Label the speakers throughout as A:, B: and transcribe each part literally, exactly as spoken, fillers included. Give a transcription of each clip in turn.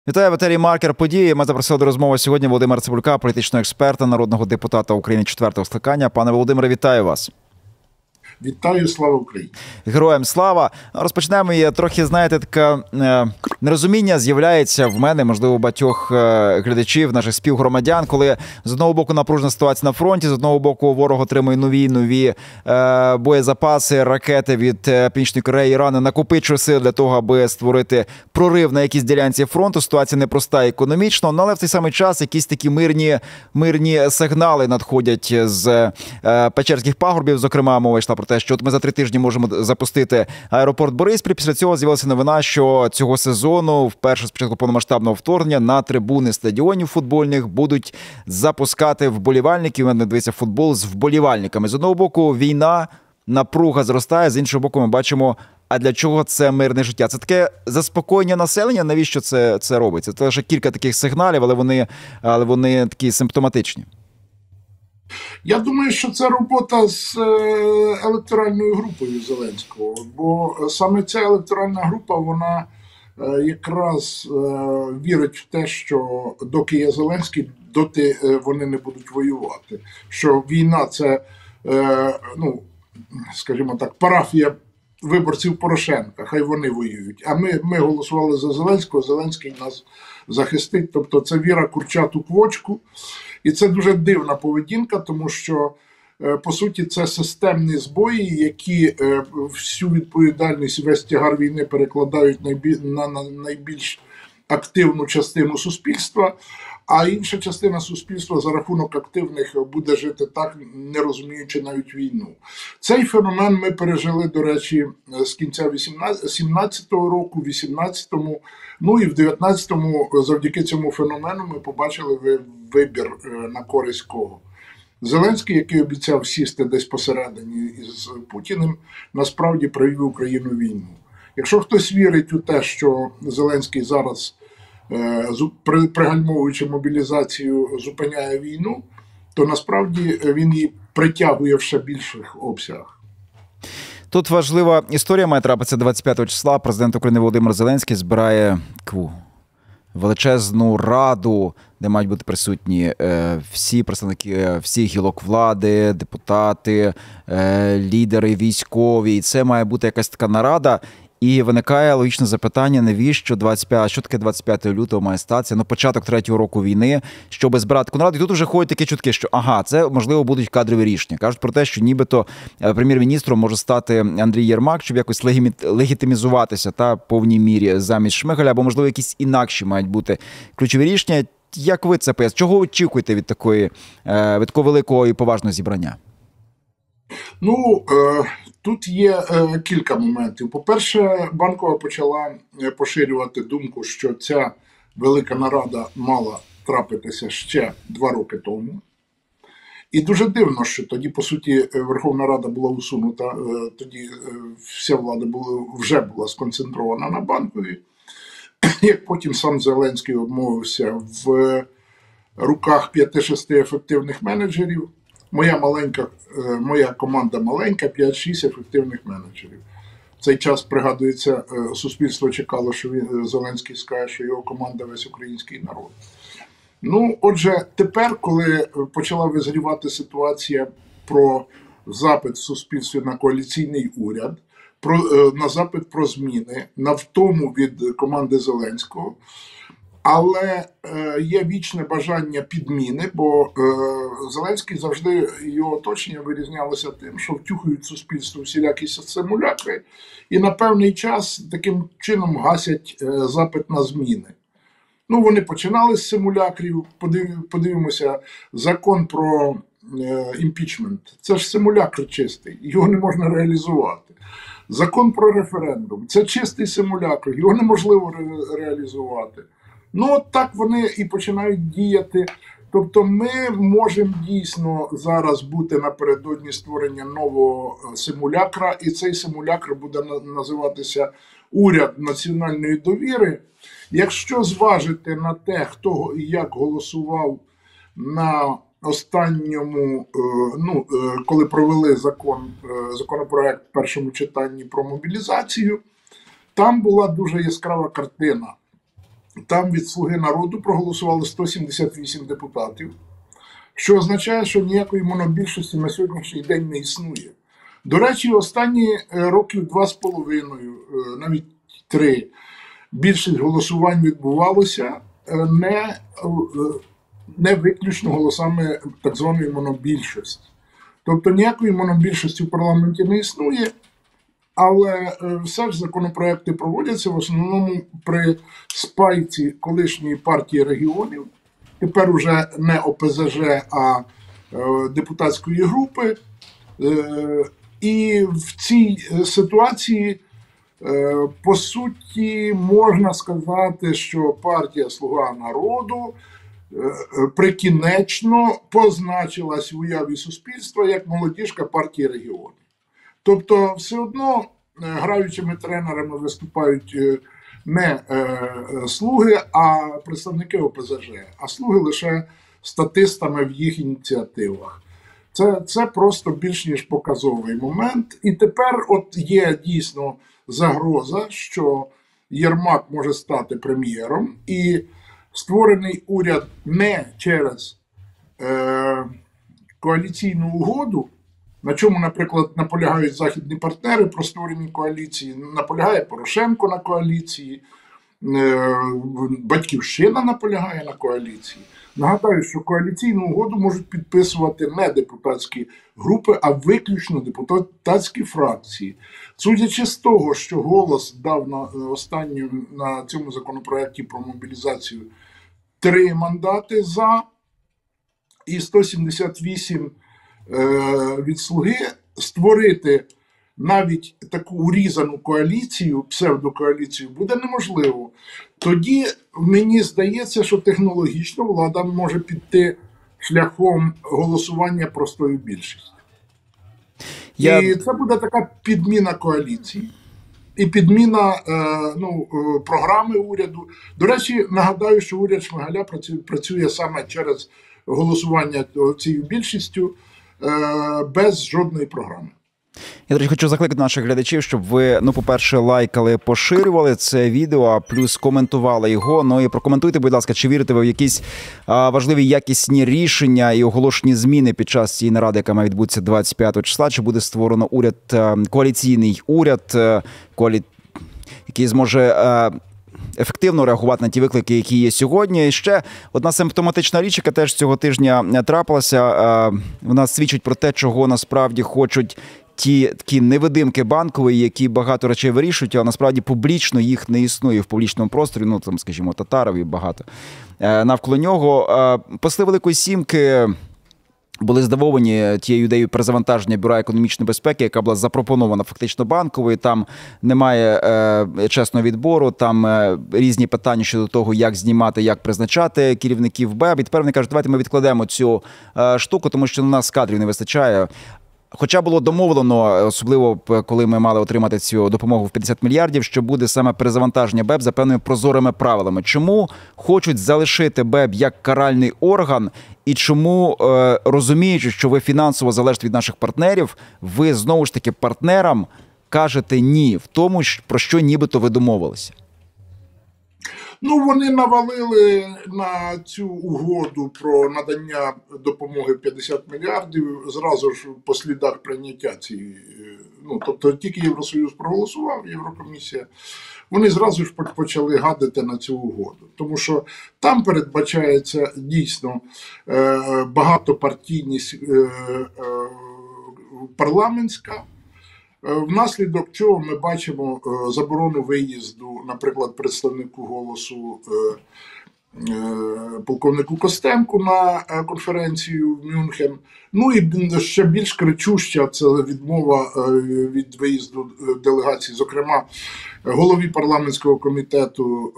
A: Вітаю, в етері «Маркер події». Ми запросили до розмови сьогодні Володимира Цибулька, політичного експерта, народного депутата України четвертого скликання. Пане Володимире, вітаю вас.
B: Вітаю, слава Україні.
A: Героям слава. Розпочнемо. І трохи, знаєте, таке е, нерозуміння з'являється в мене, можливо, у багатьох е, глядачів, наших співгромадян, коли з одного боку напружена ситуація на фронті, з одного боку ворог отримує нові нові е, боєзапаси, ракети від е, Північної Кореї, Ірану, накопичує сили для того, аби створити прорив на якійсь ділянці фронту. Ситуація непроста економічно, але в цей самий час якісь такі мирні, мирні сигнали надходять з е, Печерських пагорбів. Зокрема, мова йшла про те, що от ми за три тижні можемо запустити аеропорт Бориспіль. Після цього з'явилася новина, що цього сезону, вперше з початку повномасштабного вторгнення, на трибуни стадіонів футбольних будуть запускати вболівальників. Мене дивиться футбол з вболівальниками. З одного боку, війна, напруга зростає, з іншого боку, ми бачимо, а для чого це мирне життя? Це таке заспокоєння населення? Навіщо це, це робиться? Це лише кілька таких сигналів, але вони, але вони такі симптоматичні.
B: Я думаю, що це робота з електоральною групою Зеленського, бо саме ця електоральна група, вона якраз вірить в те, що доки є Зеленський, доти вони не будуть воювати. Що війна – це, ну, скажімо так, парафія виборців Порошенка, хай вони воюють. А ми, ми голосували за Зеленського, Зеленський нас захистить. Тобто це віра курчат у квочку. І це дуже дивна поведінка, тому що, по суті, це системні збої, які всю відповідальність, весь тягар війни перекладають на найбільш активну частину суспільства, а інша частина суспільства за рахунок активних буде жити так, не розуміючи навіть війну. Цей феномен ми пережили, до речі, з кінця сімнадцятого року, вісімнадцятому, ну і в дев'ятнадцятому завдяки цьому феномену ми побачили вибір на користь кого. Зеленський, який обіцяв сісти десь посередині із Путіним, насправді привів Україну в війну. Якщо хтось вірить у те, що Зеленський зараз, пригальмовуючи мобілізацію, зупиняє війну, то насправді він її притягує в ще більших обсягах.
A: Тут важлива історія має трапитися двадцять п'ятого числа. Президент України Володимир Зеленський збирає кву. величезну раду, де мають бути присутні всі представники всіх гілок влади, депутати, лідери військові. І це має бути якась така нарада. І виникає логічне запитання, навіщо двадцять п'ятого, що таке двадцять п'ятого лютого має статися, ну початок третього року війни, щоб збирати таку нараду. І тут вже ходять такі чутки, що ага, це можливо будуть кадрові рішення. Кажуть про те, що нібито прем'єр-міністром може стати Андрій Єрмак, щоб якось легітимізуватися та повній мірі замість Шмигаля, або можливо якісь інакші мають бути ключові рішення. Як ви це поясните? Чого очікуєте від такої, від такого великого і поважного зібрання?
B: Ну, е, тут є е, кілька моментів. По-перше, Банкова почала поширювати думку, що ця велика нарада мала трапитися ще два роки тому. І дуже дивно, що тоді, по суті, Верховна Рада була усунута, е, тоді е, вся влада була, вже була сконцентрована на Банковій. Як потім сам Зеленський обмовився, в руках п'яти-шести ефективних менеджерів. Моя маленька, моя команда маленька, п'ять-шість ефективних менеджерів. В цей час, пригадується, суспільство чекало, що він, Зеленський скаже, що його команда весь український народ. Ну, отже, тепер, коли почала визрівати ситуація про запит в суспільстві на коаліційний уряд, про, на запит про зміни, на втому від команди Зеленського, але е, є вічне бажання підміни, бо е, Зеленський завжди, його оточення вирізнялося тим, що втюхують суспільство всілякі симулякри і на певний час таким чином гасять е, запит на зміни. Ну, вони починали з симулякрів, подив, подивимося, закон про е, імпічмент. Це ж симулякр чистий, його не можна реалізувати. Закон про референдум – це чистий симулякр, його неможливо ре, реалізувати. Ну, от так вони і починають діяти. Тобто ми можемо дійсно зараз бути напередодні створення нового симулякра, і цей симулякр буде називатися «Уряд національної довіри». Якщо зважити на те, хто і як голосував на останньому, ну, коли провели закон, законопроект в першому читанні про мобілізацію, там була дуже яскрава картина. там від «Слуги народу» проголосували сто сімдесят вісім депутатів, що означає, що ніякої монобільшості на сьогоднішній день не існує. До речі, останні років два з половиною, навіть три, більшість голосувань відбувалося не, не виключно голосами так званої монобільшості. Тобто ніякої монобільшості в парламенті не існує, але все ж законопроекти проводяться в основному при спайці колишньої партії регіонів, тепер уже не О Пе Зе Же, а депутатської групи. І в цій ситуації, по суті, можна сказати, що партія «Слуга народу» прикінечно позначилась в уяві суспільства як молодіжка партії регіонів. Тобто все одно граючими тренерами виступають не «Слуги», а представники О Пе Зе Же, а «Слуги» лише статистами в їх ініціативах. Це, це просто більш ніж показовий момент. І тепер от є дійсно загроза, що Єрмак може стати прем'єром, і створений уряд не через е, коаліційну угоду, на чому, наприклад, наполягають західні партнери про створені коаліції, наполягає Порошенко на коаліції, е, Батьківщина наполягає на коаліції. Нагадаю, що коаліційну угоду можуть підписувати не депутатські групи, а виключно депутатські фракції. Судячи з того, що «Голос» дав на останню на цьому законопроекті про мобілізацію три мандати «за» і сто сімдесят вісім е, від «Слуги», створити навіть таку урізану коаліцію, псевдокоаліцію, буде неможливо. Тоді мені здається, що технологічно влада може піти шляхом голосування простою більшістю. Я... І це буде така підміна коаліції. І підміна е, ну, е, програми уряду. До речі, нагадаю, що уряд Шмигаля працює, працює саме через голосування цією більшістю е, без жодної програми.
A: Я, до речі, хочу закликати наших глядачів, щоб ви, ну, по-перше, лайкали, поширювали це відео, а плюс коментували його. Ну і прокоментуйте, будь ласка, чи вірите ви в якісь а, важливі якісні рішення і оголошені зміни під час цієї наради, яка має відбутися двадцять п'ятого числа, чи буде створено уряд, коаліційний уряд, коалі... який зможе а, ефективно реагувати на ті виклики, які є сьогодні. І ще одна симптоматична річ, яка теж цього тижня трапилася, а, вона свідчить про те, чого насправді хочуть ті такі невидимки банкові, які багато речей вирішують, а насправді публічно їх не існує в публічному просторі, ну там, скажімо, Татаров і багато навколо нього. Посли Великої Сімки були здивовані тією ідеєю перезавантаження Бюро економічної безпеки, яка була запропонована фактично Банковою. Там немає е, чесного відбору, там е, різні питання щодо того, як знімати, як призначати керівників БЕБ. І тепер вони кажуть, давайте ми відкладемо цю е, штуку, тому що у нас кадрів не вистачає. Хоча було домовлено, особливо коли ми мали отримати цю допомогу в п'ятдесят мільярдів, що буде саме перезавантаження БЕБ за певними прозорими правилами. Чому хочуть залишити БЕБ як каральний орган і чому, розуміючи, що ви фінансово залежите від наших партнерів, ви знову ж таки партнерам кажете ні в тому, про що нібито ви домовилися?
B: Ну, вони навалили на цю угоду про надання допомоги п'ятдесят мільярдів зразу ж по слідах прийняття цієї. Ну, тобто тільки Євросоюз проголосував, Єврокомісія, вони зразу ж почали гадити на цю угоду. Тому що там передбачається дійсно багатопартійність парламентська. Внаслідок чого ми бачимо заборону виїзду, наприклад, представнику «Голосу» полковнику Костенку на конференцію в Мюнхен. Ну і ще більш кричуща це відмова від виїзду делегацій, зокрема голові парламентського комітету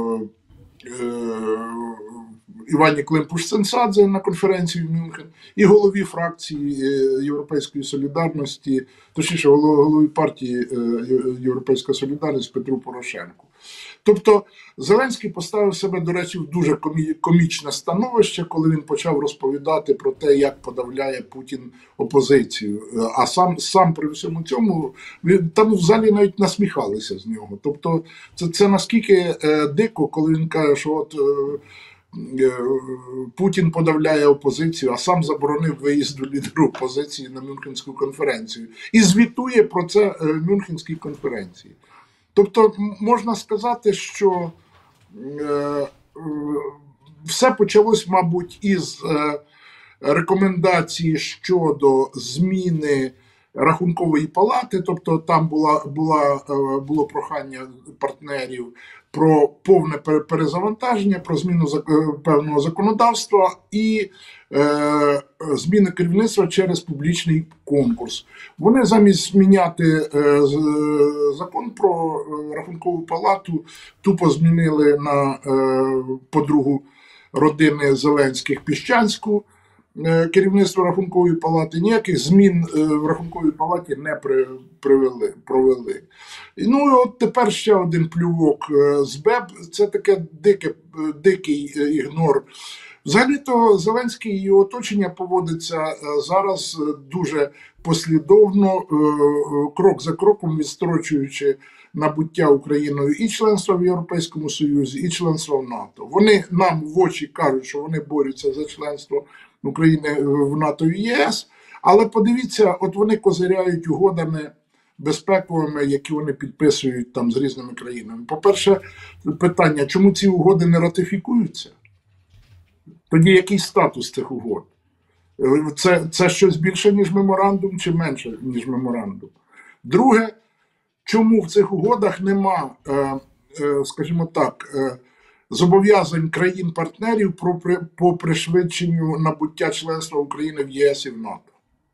B: Івані Климпуш-Цинцадзе на конференції в Мюнхен і голові фракції Європейської солідарності, точніше голові партії Європейська солідарність Петру Порошенку. Тобто Зеленський поставив себе, до речі, в дуже комічне становище, коли він почав розповідати про те, як подавляє Путін опозицію. А сам сам при всьому цьому він, там в залі навіть насміхалися з нього. Тобто це, це наскільки е, дико, коли він каже, що от е, е, Путін подавляє опозицію, а сам заборонив виїзду лідеру опозиції на Мюнхенську конференцію. І звітує про це е, Мюнхенській конференції. Тобто можна сказати, що е, все почалось, мабуть, із е, рекомендації щодо зміни Рахункової палати, тобто там була, була, е, було прохання партнерів про повне перезавантаження, про зміну зак- певного законодавства і е, зміни керівництва через публічний конкурс. Вони замість зміняти е, закон про Рахункову палату тупо змінили на е, подругу родини Зеленських Піщанську, керівництво Рахункової палати. Ніяких змін в Рахунковій палаті не привели, провели. Ну і от тепер ще один плювок з БЕБ. Це таке дике, дикий ігнор. Взагалі-то Зеленський і його оточення поводиться зараз дуже послідовно, крок за кроком відстрочуючи набуття Україною і членства в Європейському Союзі, і членства в НАТО. Вони нам в очі кажуть, що вони борються за членство України в НАТО і ЄС, але подивіться, от вони козиряють угодами безпековими, які вони підписують там з різними країнами. По-перше, питання, чому ці угоди не ратифікуються? Тоді який статус цих угод? Це, це щось більше, ніж меморандум, чи менше, ніж меморандум? Друге, чому в цих угодах нема, скажімо так, зобов'язань країн-партнерів про, по пришвидшенню набуття членства України в ЄС і в НАТО?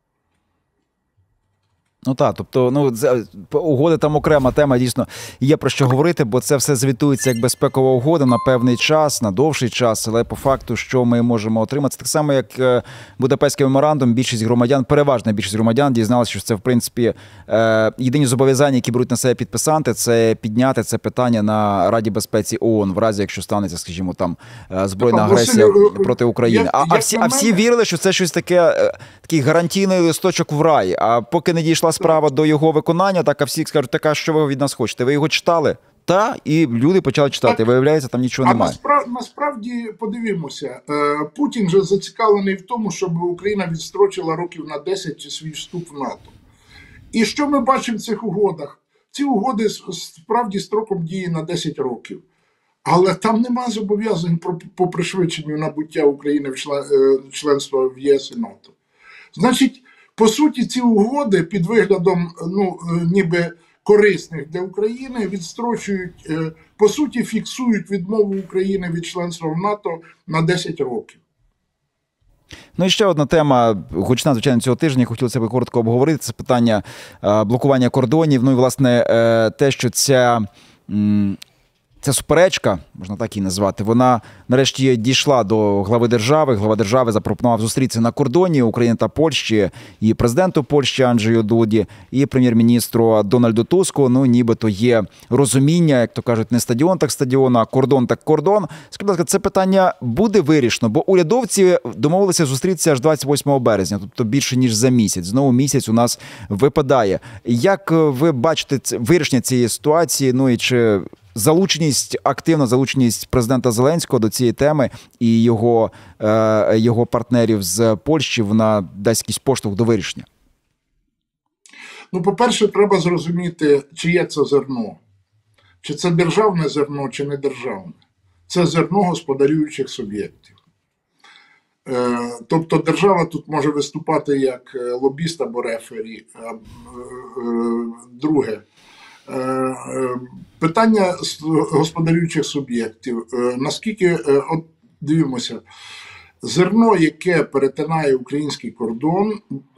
A: Ну так, тобто, ну, угоди там окрема тема, дійсно, є про що говорити, бо це все звітується як безпекова угода на певний час, на довший час, але по факту, що ми можемо отримати, так само, як Будапештський меморандум, більшість громадян, переважна більшість громадян дізналися, що це, в принципі, єдині зобов'язання, які беруть на себе підписанти, це підняти це питання на Раді безпеці ООН, в разі, якщо станеться, скажімо, там, збройна агресія проти України. А, а, всі, а всі вірили, що це щось таке, такий гарантійний листочок в рай, а поки не дійшла справа до його виконання, так, а всі скажуть, так, а що ви від нас хочете? Ви його читали? Та, і люди почали читати. Так, виявляється, там нічого
B: а
A: немає.
B: Насправді, насправді, подивімося, Путін же зацікавлений в тому, щоб Україна відстрочила років на десять свій вступ в НАТО. І що ми бачимо в цих угодах? Ці угоди справді строком дії на десять років. Але там нема зобов'язань по пришвидшенню набуття України в членство в ЄС і НАТО. Значить, по суті, ці угоди під виглядом, ну, ніби корисних для України відстрочують, по суті, фіксують відмову України від членства в НАТО на десять років.
A: Ну і ще одна тема, гучна, звичайно, цього тижня, хотілося б коротко обговорити, це питання блокування кордонів. Ну і, власне, те, що ця... Ця суперечка, можна так її назвати, вона нарешті дійшла до глави держави. Глава держави запропонував зустрітися на кордоні України та Польщі і президенту Польщі Анджею Дуді, і прем'єр-міністру Дональду Туску. Ну, нібито є розуміння, як то кажуть, не стадіон так стадіон, а кордон так кордон. Скажіть, будь ласка, це питання буде вирішено? Бо урядовці домовилися зустрітися аж двадцять восьмого березня, тобто більше ніж за місяць. Знову місяць у нас випадає. Як ви бачите вирішення цієї ситуації, ну і чи... залученість, активна залученість президента Зеленського до цієї теми і його, е, його партнерів з Польщі, вона дасть якийсь поштовх до вирішення?
B: Ну, по-перше, треба зрозуміти, чиє це зерно. Чи це державне зерно, чи не державне. Це зерно господарюючих суб'єктів. Е, тобто держава тут може виступати як лобіст або рефері. Е, е, друге. Питання господарюючих суб'єктів. Наскільки, от дивимося, зерно, яке перетинає український кордон,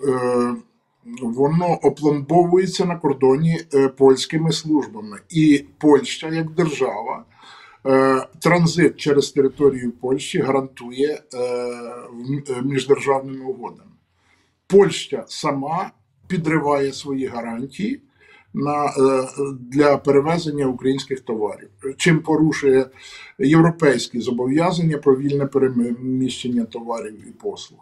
B: воно опломбовується на кордоні польськими службами. І Польща, як держава, транзит через територію Польщі гарантує міждержавними угодами. Польща сама підриває свої гарантії, на, для перевезення українських товарів, чим порушує європейські зобов'язання про вільне переміщення товарів і послуг.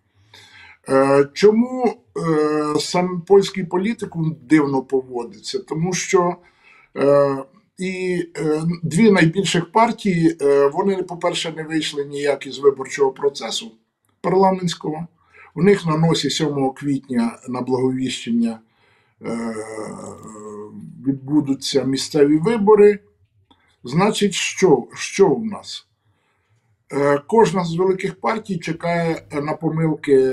B: Чому сам польський політикум дивно поводиться? Тому що і дві найбільших партії, вони, по-перше, не вийшли ніяк із виборчого процесу парламентського. У них на носі сьомого квітня на Благовіщення відбудуться місцеві вибори. Значить, що, що у нас? Кожна з великих партій чекає на помилки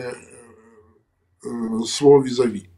B: свого візаві.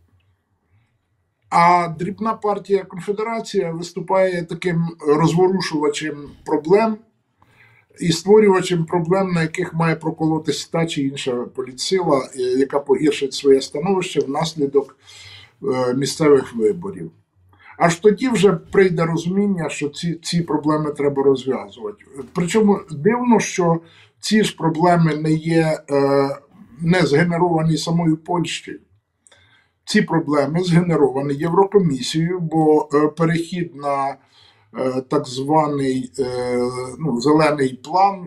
B: А дрібна партія Конфедерація виступає таким розворушувачем проблем і створювачем проблем, на яких має проколотись та чи інша політсила, яка погіршить своє становище внаслідок місцевих виборів. Аж тоді вже прийде розуміння, що ці, ці проблеми треба розв'язувати. Причому дивно, що ці ж проблеми не є не згенеровані самою Польщею. Ці проблеми згенеровані Єврокомісією, бо перехід на так званий ну, зелений план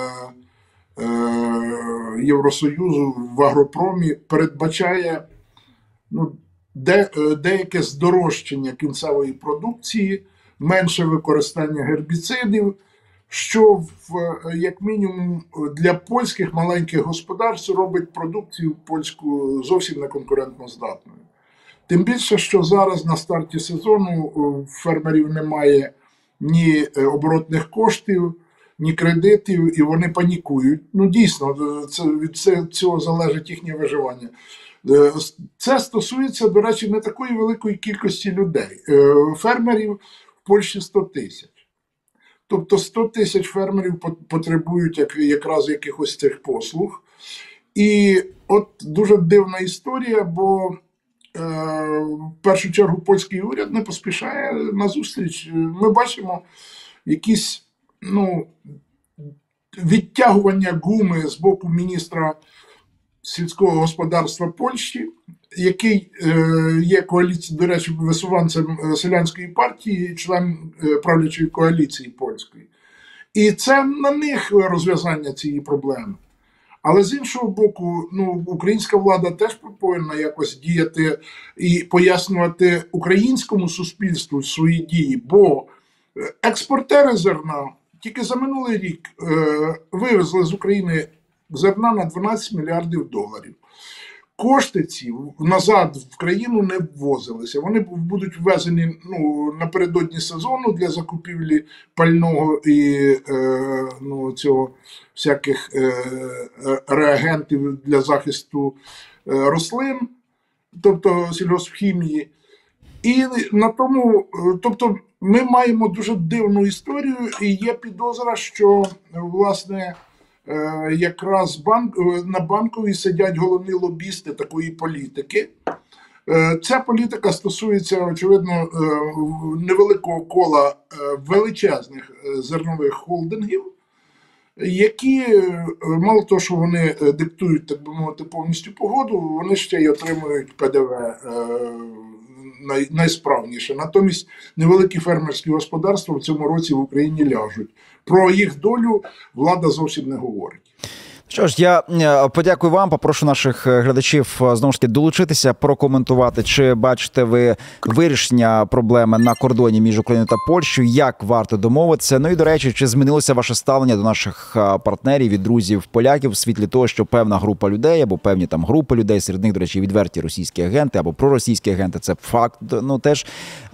B: Євросоюзу в агропромі передбачає ну, де, деяке здорожчання кінцевої продукції, менше використання гербіцидів, що в, як мінімум для польських маленьких господарств робить продукцію польську зовсім неконкурентноздатною. Тим більше, що зараз на старті сезону у фермерів немає ні оборотних коштів, ні кредитів, і вони панікують. Ну, дійсно, це, від цього залежить їхнє виживання. Це стосується, до речі, не такої великої кількості людей. Фермерів в Польщі сто тисяч. Тобто сто тисяч фермерів потребують як, якраз якихось цих послуг. І от дуже дивна історія, бо е, в першу чергу польський уряд не поспішає на зустріч. Ми бачимо якісь ну, відтягування гуми з боку міністра сільського господарства Польщі, який е, є коаліці, до речі, висуванцем селянської партії, член е, правлячої коаліції польської. І це на них розв'язання цієї проблеми. Але з іншого боку, ну, українська влада теж повинна якось діяти і пояснювати українському суспільству свої дії, бо експортери зерна тільки за минулий рік е, вивезли з України зерна на дванадцять мільярдів доларів. Кошти ці назад в країну не ввозилися. Вони будуть ввезені ну, напередодні сезону для закупівлі пального і е, ну, цього, всяких е, реагентів для захисту е, рослин, тобто сільгоспхімії. І на тому, тобто ми маємо дуже дивну історію, і є підозра, що, власне, якраз банк, на Банковій сидять головні лобісти такої політики. Ця політика стосується, очевидно, невеликого кола величезних зернових холдингів, які, мало того, що вони диктують, так би мовити, повністю погоду, вони ще й отримують Пе Де Ве най, найсправніше. Натомість невеликі фермерські господарства в цьому році в Україні ляжуть. Про їх долю влада зовсім не говорить.
A: Що ж, я подякую вам, попрошу наших глядачів знову ж таки долучитися, прокоментувати, чи бачите ви вирішення проблеми на кордоні між Україною та Польщею, як варто домовитися. Ну і, до речі, чи змінилося ваше ставлення до наших партнерів і друзів поляків в світлі того, що певна група людей, або певні там групи людей, серед них, до речі, відверті російські агенти, або проросійські агенти, це факт, ну теж,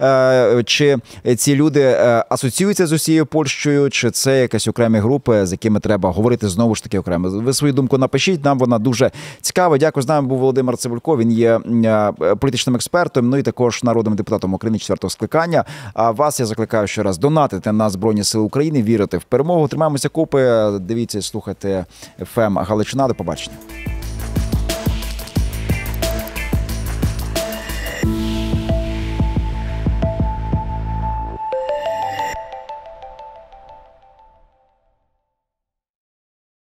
A: чи ці люди асоціюються з усією Польщею, чи це якась окремі групи, з якими треба говорити знову ж таки окремо. Ви свою думку напишіть, нам вона дуже цікава. Дякую. З нами був Володимир Цибулько, він є політичним експертом, ну і також народним депутатом України четвертого скликання. А вас я закликаю ще раз донатити на Збройні Сили України, вірити в перемогу. Тримаємося купи, дивіться, слухайте еф ем Галичина. До побачення.